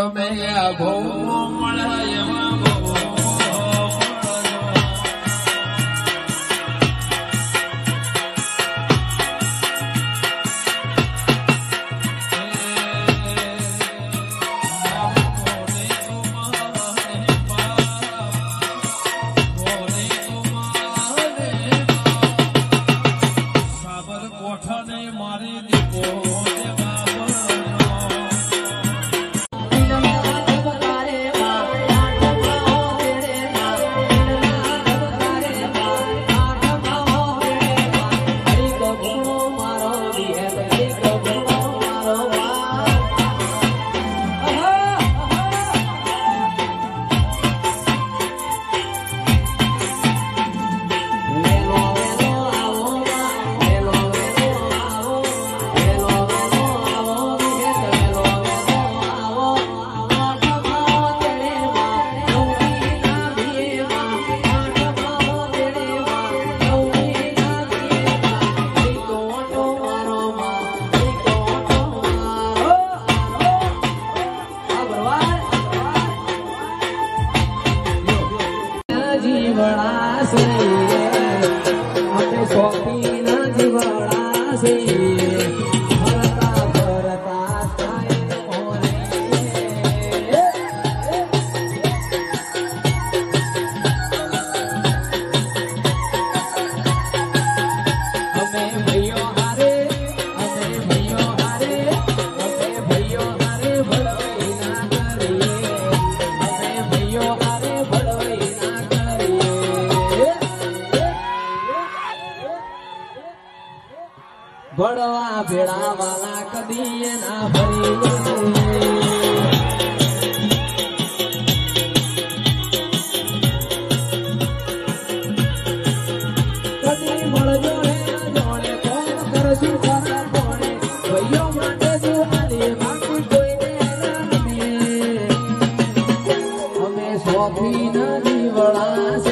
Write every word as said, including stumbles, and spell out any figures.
તમે આ ભોગવો મળે એવા ભોગવો ભળવા ભેળા વાલા કદી ના ભરી કદી મળજો રે જોડે કોણ કરશું ખરા કોણે ભાઈઓ માટે શું આલી બાકી કોઈને અમે અમે સોફી ના દીવડા